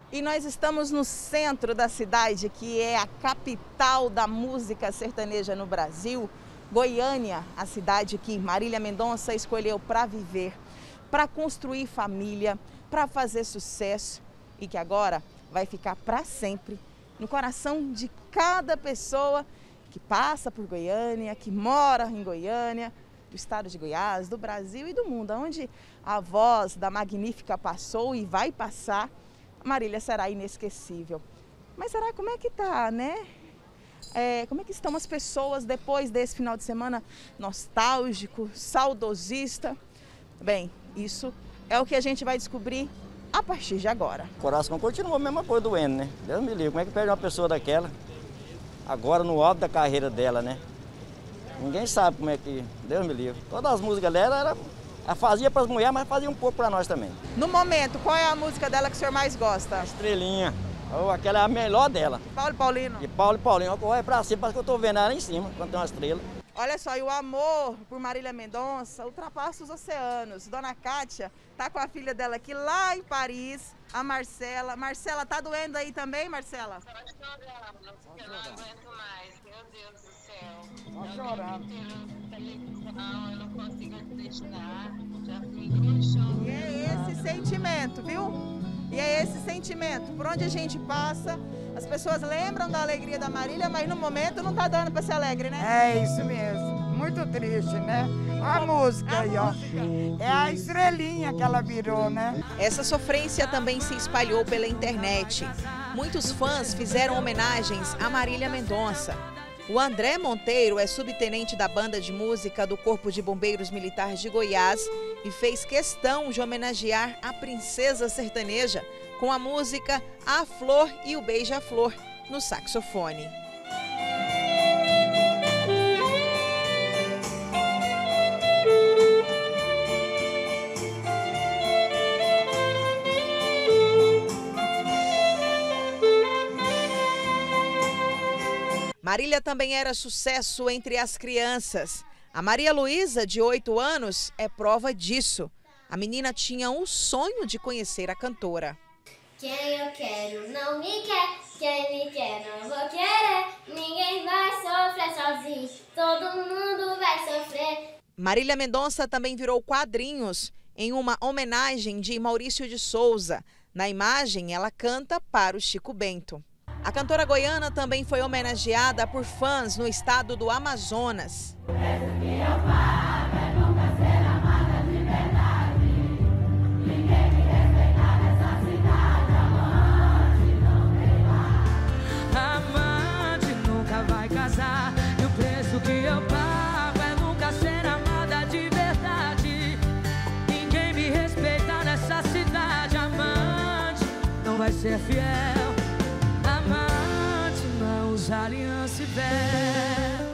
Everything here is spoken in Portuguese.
E nós estamos no centro da cidade, que é a capital da música sertaneja no Brasil, Goiânia, a cidade que Marília Mendonça escolheu para viver, para construir família, para fazer sucesso e que agora vai ficar para sempre no coração de cada pessoa que passa por Goiânia, que mora em Goiânia, do estado de Goiás, do Brasil e do mundo, onde a voz da Magnífica passou e vai passar. A Marília será inesquecível. Mas será como é que tá, né? Como é que estão as pessoas depois desse final de semana nostálgico, saudosista? Bem, isso é o que a gente vai descobrir a partir de agora. O coração continua a mesma coisa doendo, né? Deus me livre, como é que perde uma pessoa daquela? Agora no alto da carreira dela, né? Ninguém sabe como é que... Deus me livre. Todas as músicas dela ela fazia para as mulheres, mas fazia um pouco para nós também. No momento, qual é a música dela que o senhor mais gosta? Estrelinha. Aquela é a melhor dela. Paulo e Paulino. E Paulo e Paulinho. Olha pra cima, parece que eu tô vendo ela lá em cima, quando tem uma estrela. Olha só, e o amor por Marília Mendonça ultrapassa os oceanos. Dona Kátia tá com a filha dela aqui lá em Paris, a Marcela. Marcela, tá doendo aí também, Marcela? Tô chorando, porque eu não aguento mais. Meu Deus do céu. Tô chorando. Eu não consigo acreditar. Já fico no chão. E é esse sentimento, viu? E é esse sentimento. Por onde a gente passa, as pessoas lembram da alegria da Marília, mas no momento não tá dando para ser alegre, né? É isso mesmo. Muito triste, né? A música aí, ó. É a estrelinha que ela virou, né? Essa sofrência também se espalhou pela internet. Muitos fãs fizeram homenagens a Marília Mendonça. O André Monteiro é subtenente da banda de música do Corpo de Bombeiros Militar de Goiás e fez questão de homenagear a princesa sertaneja com a música A Flor e o Beija-Flor no saxofone. Marília também era sucesso entre as crianças. A Maria Luísa, de 8 anos, é prova disso. A menina tinha um sonho de conhecer a cantora. Quem eu quero não me quer, quem me quer não vou querer. Ninguém vai sofrer sozinho, todo mundo vai sofrer. Marília Mendonça também virou quadrinhos em uma homenagem de Maurício de Souza. Na imagem, ela canta para o Chico Bento. A cantora goiana também foi homenageada por fãs no estado do Amazonas. Amante nunca vai casar e o preço que eu pago é nunca ser amada de verdade. Ninguém me respeita nessa cidade. Amante não vai ser fiel. Amante não usa aliança e véu.